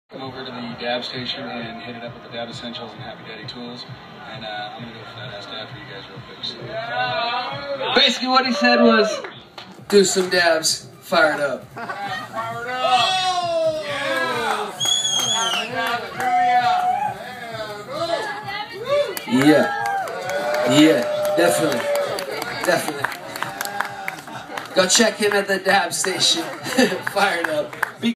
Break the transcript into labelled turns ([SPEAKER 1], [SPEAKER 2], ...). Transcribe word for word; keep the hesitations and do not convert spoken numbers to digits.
[SPEAKER 1] Come over to the dab station and hit it up with the dab essentials and Happy Daddy tools. And uh, I'm going to go for that ass dab for you guys real quick. So.
[SPEAKER 2] Basically what he said was, do some dabs, fire it up.
[SPEAKER 3] Fire it up! Oh! Yeah!
[SPEAKER 2] Yeah. Yeah, definitely. Definitely. Go check him at the dab station. Fire it up.